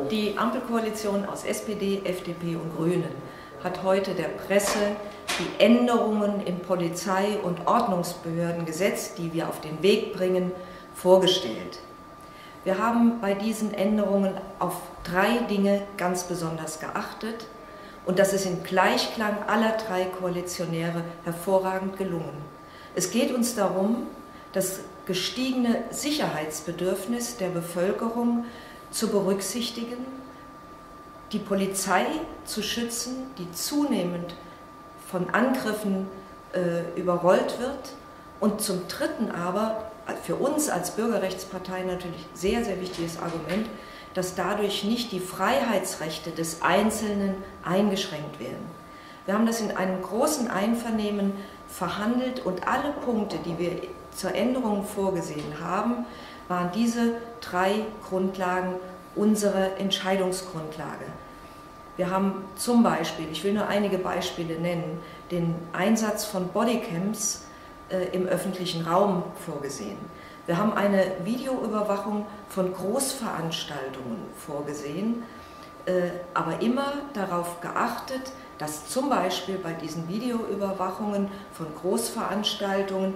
Die Ampelkoalition aus SPD, FDP und Grünen hat heute der Presse die Änderungen im Polizei- und Ordnungsbehördengesetz, die wir auf den Weg bringen, vorgestellt. Wir haben bei diesen Änderungen auf 3 Dinge ganz besonders geachtet und das ist im Gleichklang aller 3 Koalitionäre hervorragend gelungen. Es geht uns darum, das gestiegene Sicherheitsbedürfnis der Bevölkerung zu berücksichtigen, die Polizei zu schützen, die zunehmend von Angriffen überrollt wird und zum Dritten aber für uns als Bürgerrechtspartei natürlich sehr, sehr wichtiges Argument, dass dadurch nicht die Freiheitsrechte des Einzelnen eingeschränkt werden. Wir haben das in einem großen Einvernehmen verhandelt und alle Punkte, die wir zur Änderung vorgesehen haben, waren diese 3 Grundlagen unsere Entscheidungsgrundlage. Wir haben zum Beispiel, ich will nur einige Beispiele nennen, den Einsatz von Bodycams im öffentlichen Raum vorgesehen. Wir haben eine Videoüberwachung von Großveranstaltungen vorgesehen, aber immer darauf geachtet, dass zum Beispiel bei diesen Videoüberwachungen von Großveranstaltungen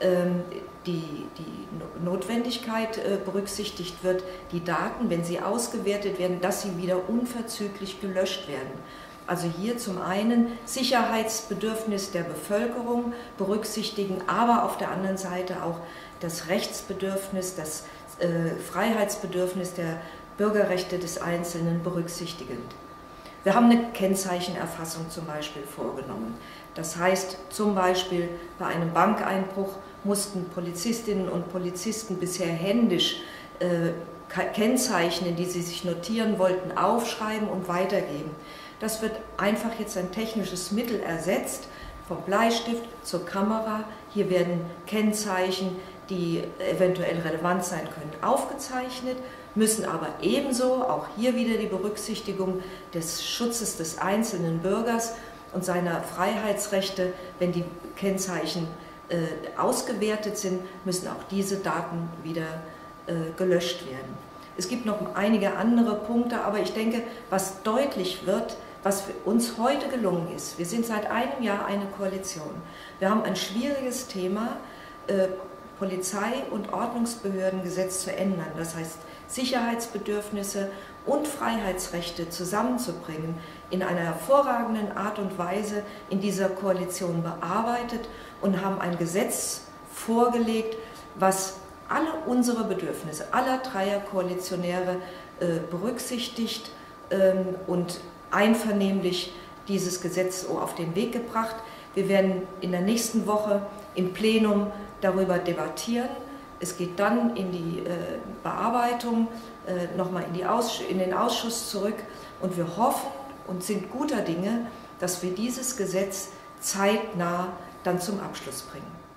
die Notwendigkeit berücksichtigt wird, die Daten, wenn sie ausgewertet werden, dass sie wieder unverzüglich gelöscht werden. Also hier zum einen Sicherheitsbedürfnis der Bevölkerung berücksichtigen, aber auf der anderen Seite auch das Rechtsbedürfnis, das Freiheitsbedürfnis der Bürgerrechte des Einzelnen berücksichtigend. Wir haben eine Kennzeichenerfassung zum Beispiel vorgenommen. Das heißt zum Beispiel bei einem Bankeinbruch mussten Polizistinnen und Polizisten bisher händisch Kennzeichen, die sie sich notieren wollten, aufschreiben und weitergeben. Das wird einfach jetzt ein technisches Mittel ersetzt, vom Bleistift zur Kamera. Hier werden Kennzeichen, die eventuell relevant sein können, aufgezeichnet, müssen aber ebenso auch hier wieder die Berücksichtigung des Schutzes des einzelnen Bürgers und seiner Freiheitsrechte, wenn die Kennzeichen ausgewertet sind, müssen auch diese Daten wieder gelöscht werden. Es gibt noch einige andere Punkte, aber ich denke, was deutlich wird, was uns heute gelungen ist, wir sind seit einem Jahr eine Koalition. Wir haben ein schwieriges Thema, Polizei- und Ordnungsbehördengesetz zu ändern, das heißt Sicherheitsbedürfnisse und Freiheitsrechte zusammenzubringen, in einer hervorragenden Art und Weise in dieser Koalition bearbeitet und haben ein Gesetz vorgelegt, was alle unsere Bedürfnisse aller 3 Koalitionäre berücksichtigt und einvernehmlich dieses Gesetz auf den Weg gebracht. Wir werden in der nächsten Woche im Plenum darüber debattieren. Es geht dann in die Bearbeitung, nochmal in den Ausschuss zurück und wir hoffen und sind guter Dinge, dass wir dieses Gesetz zeitnah dann zum Abschluss bringen.